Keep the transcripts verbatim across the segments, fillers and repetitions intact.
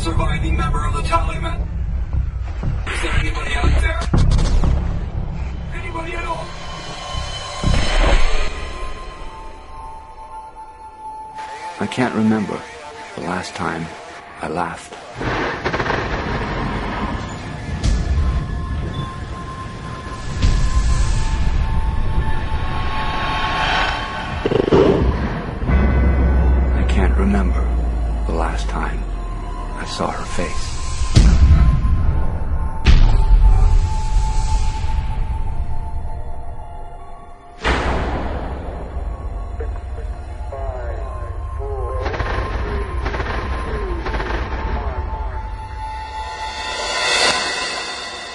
surviving member of the Taliban. Is there anybody out there? Anybody at all? I can't remember the last time I laughed. I can't remember the last time I saw her face.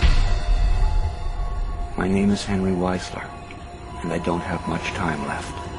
My name is Henry Weisler, and I don't have much time left.